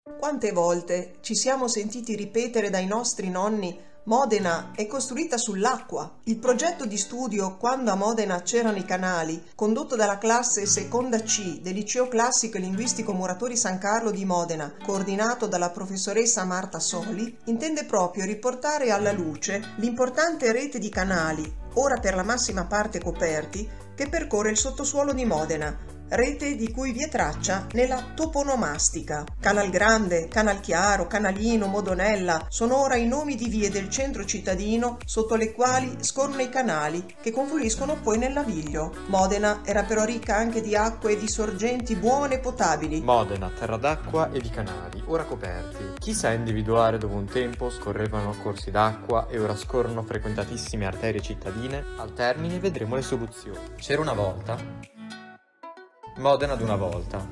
Quante volte ci siamo sentiti ripetere dai nostri nonni: Modena è costruita sull'acqua. Il progetto di studio Quando a Modena c'erano i canali, condotto dalla classe seconda C del Liceo Classico e Linguistico Muratori San Carlo di Modena, coordinato dalla professoressa Marta Soli, intende proprio riportare alla luce l'importante rete di canali, ora per la massima parte coperti, che percorre il sottosuolo di Modena, rete di cui vi è traccia nella toponomastica. Canal Grande, Canal Chiaro, Canalino, Modonella sono ora i nomi di vie del centro cittadino sotto le quali scorrono i canali che confluiscono poi nel Naviglio. Modena era però ricca anche di acque e di sorgenti buone e potabili. Modena, terra d'acqua e di canali, ora coperti. Chi sa individuare dove un tempo scorrevano corsi d'acqua e ora scorrono frequentatissime arterie cittadine? Al termine vedremo le soluzioni. C'era una volta. Modena ad una volta.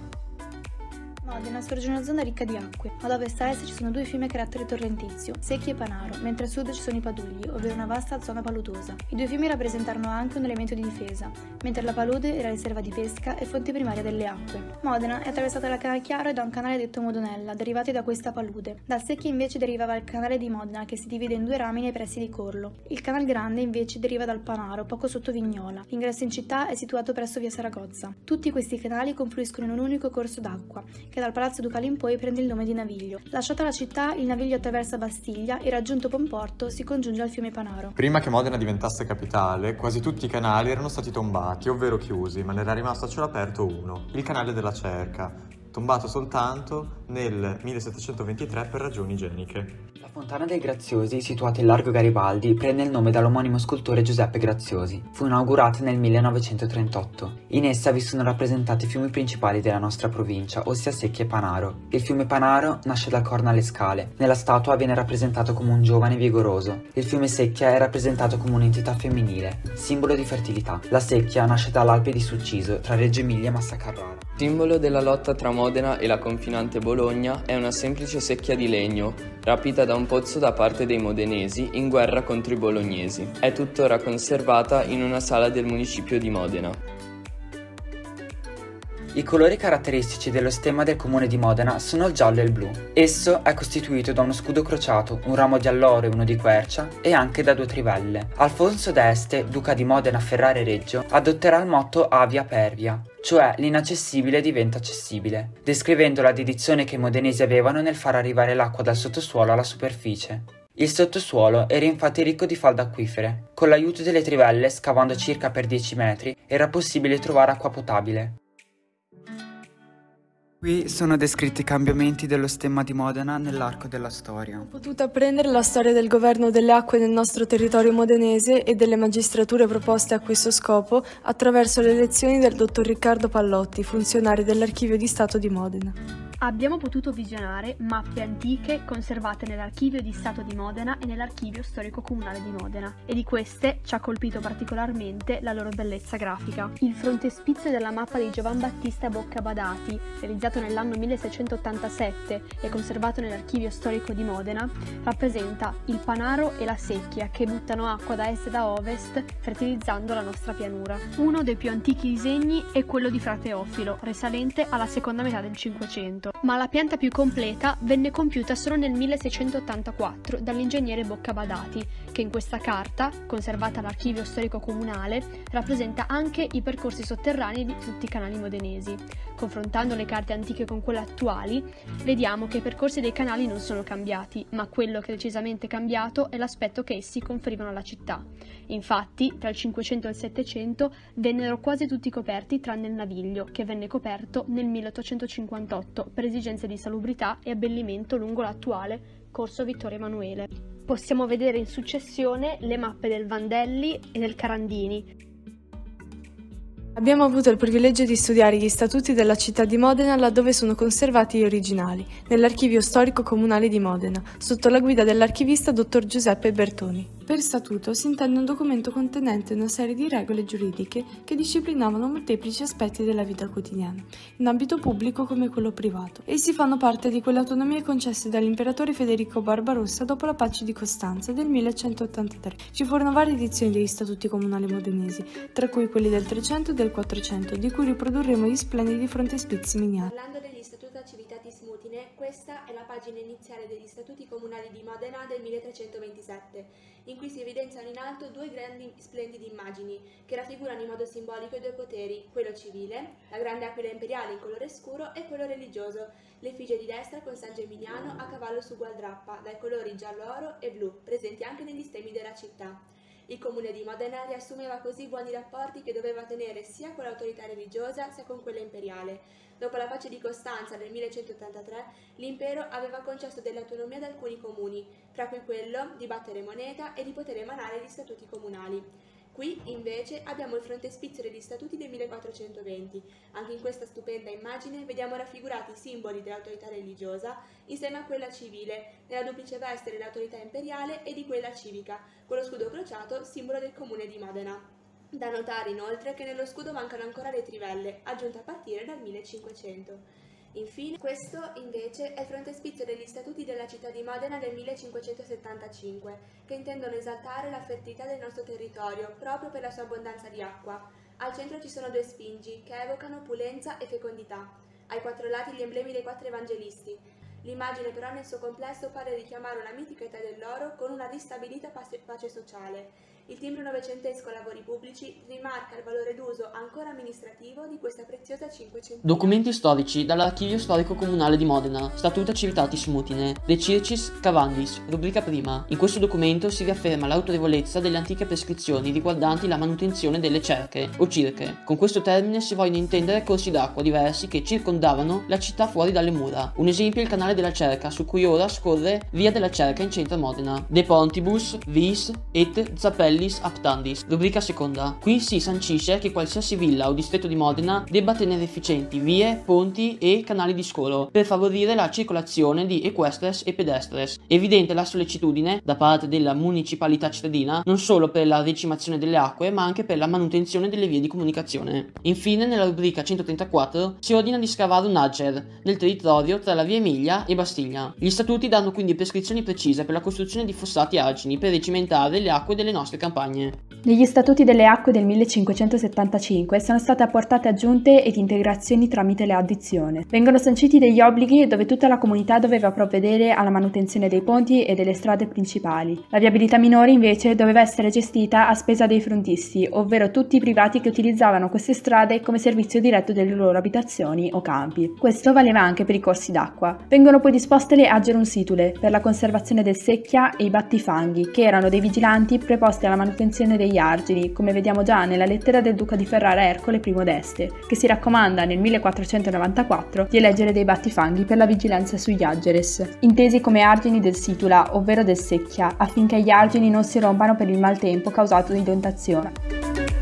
Modena sorge una zona ricca di acque. Ad ovest a est ci sono due fiumi a carattere torrentizio, Secchi e Panaro, mentre a sud ci sono i Padugli, ovvero una vasta zona paludosa. I due fiumi rappresentarono anche un elemento di difesa, mentre la palude era riserva di pesca e fonte primaria delle acque. Modena è attraversata dal Canale Chiaro e da un canale detto Modonella, derivati da questa palude. Dal Secchi invece derivava il canale di Modena, che si divide in due rami nei pressi di Corlo. Il Canal Grande invece deriva dal Panaro, poco sotto Vignola. L'ingresso in città è situato presso via Saragozza. Tutti questi canali confluiscono in un unico corso d'acqua, che dal Palazzo Ducale in poi prende il nome di Naviglio. Lasciata la città, il Naviglio attraversa Bastiglia e raggiunto Pomporto si congiunge al fiume Panaro. Prima che Modena diventasse capitale, quasi tutti i canali erano stati tombati, ovvero chiusi, ma ne era rimasto a cielo aperto uno, il canale della Cerca, tombato soltanto nel 1723 per ragioni igieniche. La Fontana dei Graziosi, situata in largo Garibaldi, prende il nome dall'omonimo scultore Giuseppe Graziosi. Fu inaugurata nel 1938. In essa vi sono rappresentati i fiumi principali della nostra provincia, ossia Secchi e Panaro. Il fiume Panaro nasce dal Corno alle Scale. Nella statua viene rappresentato come un giovane vigoroso. Il fiume Secchia è rappresentato come un'entità femminile, simbolo di fertilità. La Secchia nasce dall'Alpe di Succiso, tra Reggio Emilia e Massa Carrara. Simbolo della lotta tra Modena e la confinante Bologna, è una semplice secchia di legno, rapita da un pozzo da parte dei modenesi in guerra contro i bolognesi. È tuttora conservata in una sala del municipio di Modena. I colori caratteristici dello stemma del comune di Modena sono il giallo e il blu. Esso è costituito da uno scudo crociato, un ramo di alloro e uno di quercia, e anche da due trivelle. Alfonso d'Este, duca di Modena, Ferrara e Reggio, adotterà il motto Avia Pervia, cioè l'inaccessibile diventa accessibile, descrivendo la dedizione che i modenesi avevano nel far arrivare l'acqua dal sottosuolo alla superficie. Il sottosuolo era infatti ricco di falde acquifere. Con l'aiuto delle trivelle, scavando circa per 10 metri, era possibile trovare acqua potabile. Qui sono descritti i cambiamenti dello stemma di Modena nell'arco della storia. Ho potuto apprendere la storia del governo delle acque nel nostro territorio modenese e delle magistrature proposte a questo scopo attraverso le lezioni del dottor Riccardo Pallotti, funzionario dell'Archivio di Stato di Modena. Abbiamo potuto visionare mappe antiche conservate nell'Archivio di Stato di Modena e nell'Archivio Storico Comunale di Modena, e di queste ci ha colpito particolarmente la loro bellezza grafica. Il frontespizio della mappa di Giovan Battista Boccabadati, realizzato nell'anno 1687 e conservato nell'Archivio Storico di Modena, rappresenta il Panaro e la Secchia che buttano acqua da est e da ovest, fertilizzando la nostra pianura. Uno dei più antichi disegni è quello di Fra Teofilo, risalente alla seconda metà del Cinquecento. Ma la pianta più completa venne compiuta solo nel 1684 dall'ingegnere Boccabadati, che in questa carta, conservata all'Archivio Storico Comunale, rappresenta anche i percorsi sotterranei di tutti i canali modenesi. Confrontando le carte antiche con quelle attuali, vediamo che i percorsi dei canali non sono cambiati, ma quello che è decisamente cambiato è l'aspetto che essi conferivano alla città. Infatti, tra il 500 e il 700 vennero quasi tutti coperti tranne il Naviglio, che venne coperto nel 1858 per esigenze di salubrità e abbellimento lungo l'attuale corso Vittorio Emanuele. Possiamo vedere in successione le mappe del Vandelli e del Carandini. Abbiamo avuto il privilegio di studiare gli statuti della città di Modena laddove sono conservati gli originali, nell'Archivio Storico Comunale di Modena, sotto la guida dell'archivista dottor Giuseppe Bertoni. Per statuto si intende un documento contenente una serie di regole giuridiche che disciplinavano molteplici aspetti della vita quotidiana, in ambito pubblico come quello privato. Essi fanno parte di quelle autonomie concesse dall'imperatore Federico Barbarossa dopo la pace di Costanza del 1183. Ci furono varie edizioni degli statuti comunali modenesi, tra cui quelli del 300 e del 400, di cui riprodurremo gli splendidi frontespizi miniati. Parlando degli statuti Civitatis Mutine, questa è la pagina iniziale degli Statuti Comunali di Modena del 1327, in cui si evidenziano in alto due grandi splendidi immagini che raffigurano in modo simbolico i due poteri, quello civile, la grande aquila imperiale in colore scuro, e quello religioso, l'effigie di destra con San Geminiano a cavallo su gualdrappa, dai colori giallo-oro e blu, presenti anche negli stemmi della città. Il comune di Modena riassumeva così i buoni rapporti che doveva tenere sia con l'autorità religiosa sia con quella imperiale. Dopo la pace di Costanza nel 1183, l'impero aveva concesso dell'autonomia ad alcuni comuni, tra cui quello di battere moneta e di poter emanare gli statuti comunali. Qui, invece, abbiamo il frontespizio degli statuti del 1420. Anche in questa stupenda immagine vediamo raffigurati i simboli dell'autorità religiosa insieme a quella civile, nella duplice veste dell'autorità imperiale e di quella civica, con lo scudo crociato, simbolo del comune di Modena. Da notare inoltre che nello scudo mancano ancora le trivelle, aggiunte a partire dal 1500. Infine, questo invece è il frontespizio degli statuti della città di Modena del 1575, che intendono esaltare la fertilità del nostro territorio proprio per la sua abbondanza di acqua. Al centro ci sono due sfingi che evocano opulenza e fecondità. Ai quattro lati gli emblemi dei quattro evangelisti. L'immagine però nel suo complesso pare richiamare una mitica età dell'oro con una ristabilita pace sociale. Il timbro novecentesco lavori pubblici rimarca il valore d'uso ancora amministrativo di questa preziosa cinquecentina. Documenti storici dall'Archivio Storico Comunale di Modena, Statuta Civitatis Mutine, De Circis Cavandis, rubrica prima. In questo documento si riafferma l'autorevolezza delle antiche prescrizioni riguardanti la manutenzione delle cerche o cirche. Con questo termine si vogliono intendere corsi d'acqua diversi che circondavano la città fuori dalle mura. Un esempio è il canale della Cerca, su cui ora scorre via della Cerca in centro a Modena. De Pontibus, vis et zappellis aptandis, rubrica seconda. Qui si sancisce che qualsiasi villa o distretto di Modena debba tenere efficienti vie, ponti e canali di scolo per favorire la circolazione di equestres e pedestres. Evidente la sollecitudine da parte della municipalità cittadina non solo per la recimazione delle acque ma anche per la manutenzione delle vie di comunicazione. Infine, nella rubrica 134 si ordina di scavare un agger nel territorio tra la via Emilia e Bastiglia. Gli statuti danno quindi prescrizioni precise per la costruzione di fossati argini per recimentare le acque delle nostre campagne. Negli statuti delle acque del 1575 sono state apportate aggiunte ed integrazioni tramite l'addizione. Vengono sanciti degli obblighi dove tutta la comunità doveva provvedere alla manutenzione dei ponti e delle strade principali. La viabilità minore invece doveva essere gestita a spesa dei frontisti, ovvero tutti i privati che utilizzavano queste strade come servizio diretto delle loro abitazioni o campi. Questo valeva anche per i corsi d'acqua. Vengono poi disposte le agerum situle per la conservazione del secchia e i battifanghi, che erano dei vigilanti preposti alla manutenzione degli argini, come vediamo già nella lettera del duca di Ferrara Ercole I d'Este, che si raccomanda nel 1494 di eleggere dei battifanghi per la vigilanza sugli aggeres, intesi come argini del situla, ovvero del secchia, affinché gli argini non si rompano per il maltempo causato da inondazione.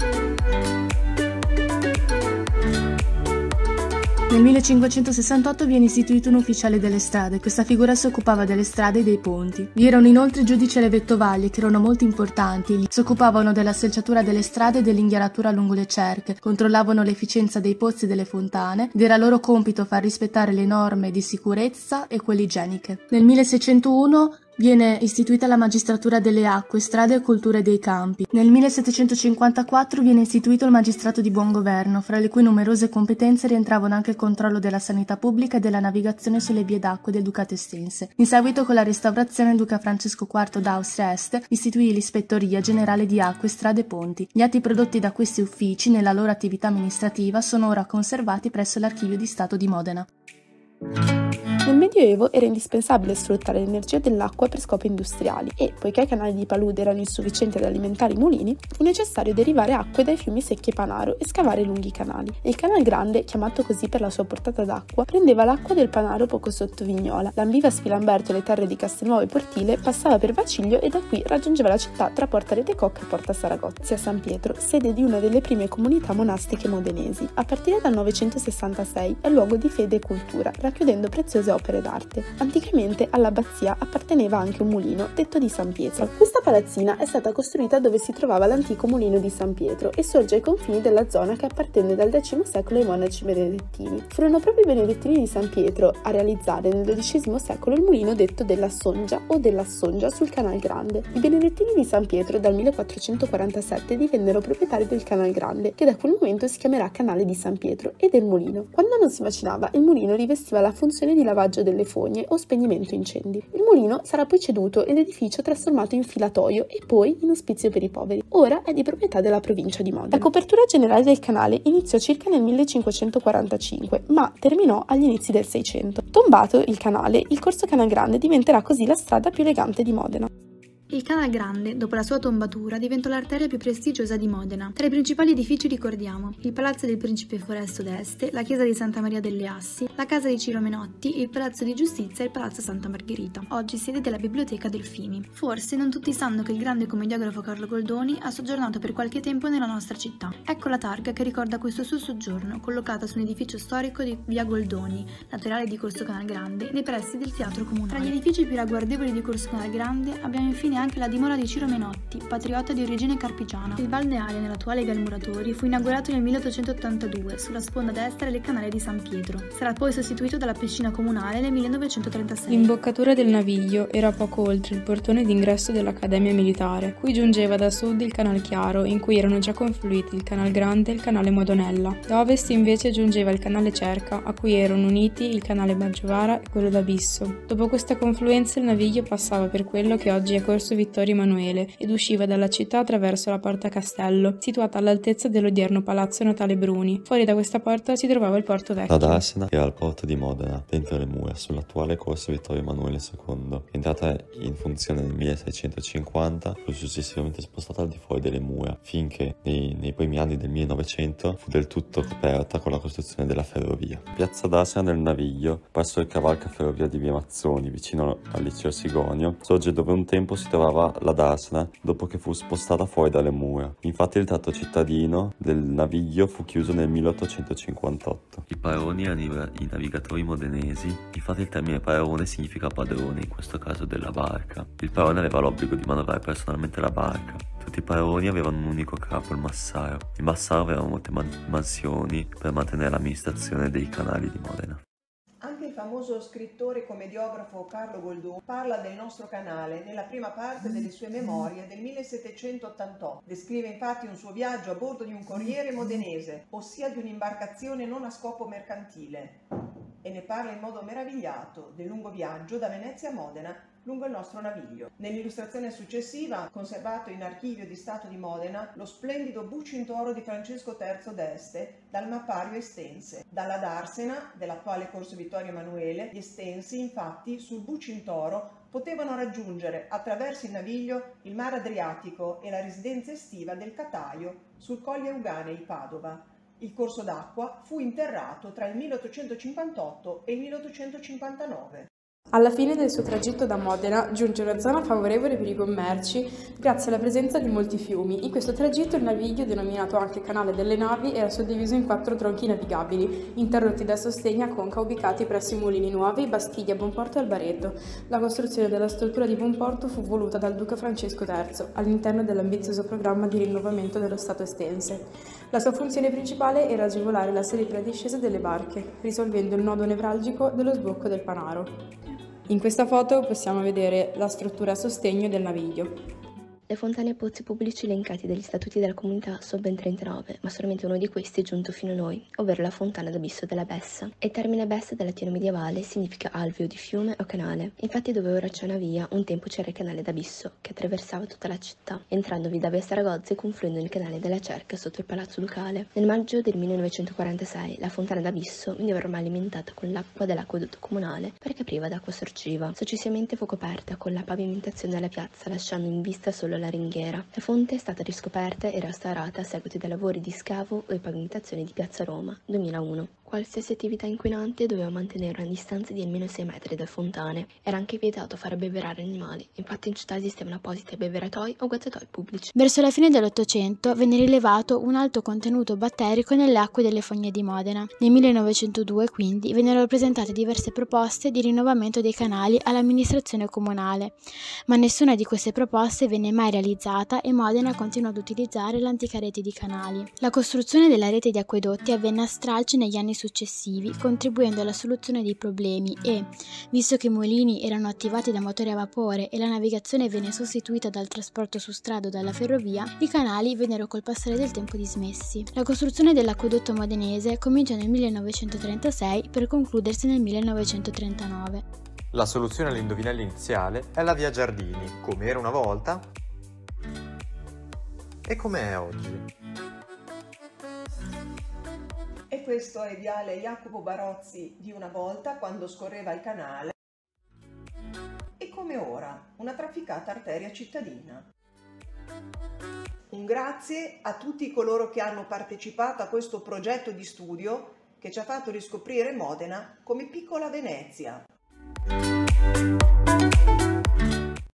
Nel 1568 viene istituito un ufficiale delle strade. Questa figura si occupava delle strade e dei ponti. Vi erano inoltre giudici alle vettovaglie, che erano molto importanti. Si occupavano della selciatura delle strade e dell'inghiaratura lungo le cerche, controllavano l'efficienza dei pozzi e delle fontane ed era loro compito far rispettare le norme di sicurezza e quelle igieniche. Nel 1601 viene istituita la magistratura delle acque, strade e culture dei campi. Nel 1754 viene istituito il magistrato di buon governo, fra le cui numerose competenze rientravano anche il controllo della sanità pubblica e della navigazione sulle vie d'acque del Ducato Estense. In seguito, con la restaurazione, il duca Francesco IV d'Austria-Est istituì l'ispettoria generale di acque, strade e ponti. Gli atti prodotti da questi uffici nella loro attività amministrativa sono ora conservati presso l'Archivio di Stato di Modena. Nel Medioevo era indispensabile sfruttare l'energia dell'acqua per scopi industriali e, poiché i canali di palude erano insufficienti ad alimentare i mulini, fu necessario derivare acque dai fiumi Secchia e Panaro e scavare lunghi canali. Il Canal Grande, chiamato così per la sua portata d'acqua, prendeva l'acqua del Panaro poco sotto Vignola, lambiva Spilamberto e le terre di Castelnuovo e Portile, passava per Vaciglio e da qui raggiungeva la città tra Porta Retecocca e Porta Saragozzi a San Pietro, sede di una delle prime comunità monastiche modenesi. A partire dal 966 è luogo di fede e cultura, racchiudendo preziose opere d'arte. Anticamente all'abbazia apparteneva anche un mulino, detto di San Pietro. Questa palazzina è stata costruita dove si trovava l'antico mulino di San Pietro e sorge ai confini della zona che appartenne dal X secolo ai monaci benedettini. Furono proprio i benedettini di San Pietro a realizzare nel XII secolo il mulino detto della Songia o della Songia sul Canal Grande. I benedettini di San Pietro dal 1447 divennero proprietari del Canal Grande, che da quel momento si chiamerà Canale di San Pietro, e del mulino. Quando non si macinava, il mulino rivestiva la funzione di lavaggio delle fogne o spegnimento incendi. Il mulino sarà poi ceduto e l'edificio trasformato in filatoio e poi in ospizio per i poveri. Ora è di proprietà della provincia di Modena. La copertura generale del canale iniziò circa nel 1545, ma terminò agli inizi del 600. Tombato il canale, il corso Canal Grande diventerà così la strada più elegante di Modena. Il Canal Grande, dopo la sua tombatura, diventò l'arteria più prestigiosa di Modena. Tra i principali edifici ricordiamo il Palazzo del Principe Foresto d'Este, la Chiesa di Santa Maria delle Assi, la Casa di Ciro Menotti, il Palazzo di Giustizia e il Palazzo Santa Margherita, oggi sede della Biblioteca Delfini. Forse non tutti sanno che il grande commediografo Carlo Goldoni ha soggiornato per qualche tempo nella nostra città. Ecco la targa che ricorda questo suo soggiorno, collocata su un edificio storico di via Goldoni, naturale di Corso Canal Grande, nei pressi del Teatro Comunale. Tra gli edifici più ragguardevoli di Corso Canal Grande abbiamo infine anche la dimora di Ciro Menotti, patriota di origine carpigiana. Il balneare nell'attuale Galmuratori fu inaugurato nel 1882 sulla sponda destra del canale di San Pietro. Sarà poi sostituito dalla piscina comunale nel 1936. L'imboccatura del Naviglio era poco oltre il portone d'ingresso dell'Accademia Militare, cui giungeva da sud il Canal Chiaro, in cui erano già confluiti il Canal Grande e il Canale Modonella. Da ovest invece giungeva il Canale Cerca, a cui erano uniti il Canale Maggiovara e quello d'Abisso. Dopo questa confluenza il Naviglio passava per quello che oggi è Corso Vittorio Emanuele ed usciva dalla città attraverso la Porta Castello, situata all'altezza dell'odierno Palazzo Natale Bruni. Fuori da questa porta si trovava il Porto Vecchio. La Darsena era al porto di Modena, dentro le mura, sull'attuale Corso Vittorio Emanuele II. Entrata in funzione nel 1650, fu successivamente spostata al di fuori delle mura, finché nei primi anni del 1900 fu del tutto coperta con la costruzione della ferrovia. Piazza Darsena del Naviglio, presso il cavalca ferrovia di Via Mazzoni, vicino al liceo Sigonio, sorge dove un tempo si trovava la Darsena dopo che fu spostata fuori dalle mura. Infatti il tratto cittadino del Naviglio fu chiuso nel 1858. I paroni erano i navigatori modenesi. Infatti il termine parone significa padrone, in questo caso della barca. Il parone aveva l'obbligo di manovrare personalmente la barca. Tutti i paroni avevano un unico capo, il massaro. Il massaro aveva molte mansioni per mantenere l'amministrazione dei canali di Modena. Anche il famoso scrittore e commediografo Carlo Goldoni parla del nostro canale nella prima parte delle sue memorie del 1788. Descrive infatti un suo viaggio a bordo di un corriere modenese, ossia di un'imbarcazione non a scopo mercantile, e ne parla in modo meravigliato del lungo viaggio da Venezia a Modena lungo il nostro Naviglio. Nell'illustrazione successiva, conservato in Archivio di Stato di Modena, lo splendido Bucintoro di Francesco III d'Este dal mappario Estense. Dalla Darsena, dell'attuale Corso Vittorio Emanuele, gli Estensi infatti sul Bucintoro potevano raggiungere attraverso il Naviglio il mare Adriatico e la residenza estiva del Cataio sul Colle Euganei, Padova. Il corso d'acqua fu interrato tra il 1858 e il 1859. Alla fine del suo tragitto da Modena giunge una zona favorevole per i commerci grazie alla presenza di molti fiumi. In questo tragitto il Naviglio, denominato anche Canale delle Navi, era suddiviso in 4 tronchi navigabili, interrotti da sostegni a conca ubicati presso i mulini nuovi, Bastiglia, Bonporto e Albareto. La costruzione della struttura di Bonporto fu voluta dal duca Francesco III all'interno dell'ambizioso programma di rinnovamento dello Stato estense. La sua funzione principale era agevolare la salita e la discesa delle barche, risolvendo il nodo nevralgico dello sbocco del Panaro. In questa foto possiamo vedere la struttura a sostegno del Naviglio. Le fontane e pozzi pubblici elencati dagli statuti della comunità sono ben 39, ma solamente uno di questi è giunto fino a noi, ovvero la fontana d'Abisso della Bessa. Il termine Bessa del latino medievale significa alveo di fiume o canale. Infatti dove ora c'è una via, un tempo c'era il canale d'Abisso, che attraversava tutta la città, entrandovi da via Saragozza e confluendo nel canale della Cerca sotto il Palazzo Ducale. Nel maggio del 1946 la fontana d'Abisso veniva ormai alimentata con l'acqua dell'acquedotto comunale perché priva d'acqua sorgiva. Successivamente fu coperta con la pavimentazione della piazza, lasciando in vista solo la ringhiera. La fonte è stata riscoperta e restaurata a seguito dei lavori di scavo e pavimentazione di Piazza Roma 2001. Qualsiasi attività inquinante doveva mantenere una distanza di almeno 6 metri dalle fontane. Era anche vietato far abbeverare animali, infatti in città esistevano appositi abbeveratoi o guazzatori pubblici. Verso la fine dell'Ottocento venne rilevato un alto contenuto batterico nelle acque delle fogne di Modena. Nel 1902 quindi vennero presentate diverse proposte di rinnovamento dei canali all'amministrazione comunale, ma nessuna di queste proposte venne mai realizzata e Modena continuò ad utilizzare l'antica rete di canali. La costruzione della rete di acquedotti avvenne a stralci negli anni successivi, contribuendo alla soluzione dei problemi e, visto che i mulini erano attivati da motori a vapore e la navigazione venne sostituita dal trasporto su strada o dalla ferrovia, i canali vennero col passare del tempo dismessi. La costruzione dell'acquedotto modenese cominciò nel 1936 per concludersi nel 1939. La soluzione all'indovinello iniziale è la via Giardini, come era una volta e come è oggi. E questo è viale Jacopo Barozzi di una volta, quando scorreva il canale, e come ora, una trafficata arteria cittadina. Un grazie a tutti coloro che hanno partecipato a questo progetto di studio che ci ha fatto riscoprire Modena come piccola Venezia.